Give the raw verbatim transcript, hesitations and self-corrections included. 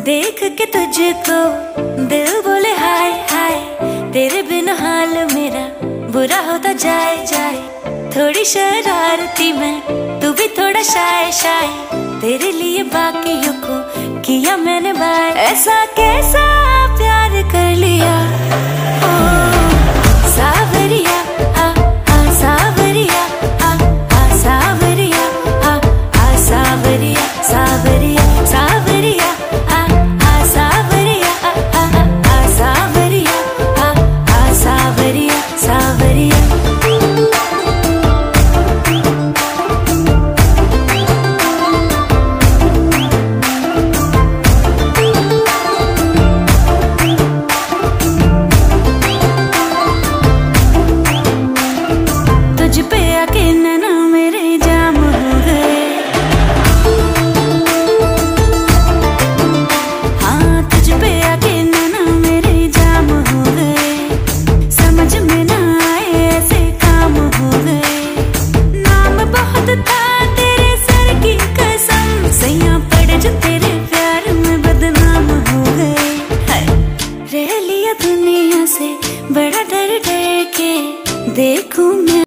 देख के तुझको दिल बोले हाय हाय, तेरे बिन हाल मेरा बुरा होता जाए जाए। थोड़ी शरारती मैं, तू भी थोड़ा शाय शाय, तेरे लिए बाकियों को किया मैंने बाय। ऐसा कैसा प्यार कर लिया ओ सावरिया, आ आ सावरिया, आ आ सावरिया, आ आ सावरिया, सावरिया सावरिया, आ आ सावरिया, आ आ आ सावरिया, आ आ सावरिया सावरिया। तुझ पे आके नैना मेरे जाम हो गए, हाँ तुझ पे आके नैना मेरे जाम हो गए। समझ में ना आए ऐसे काम हो गए, नाम बहुत था तेरे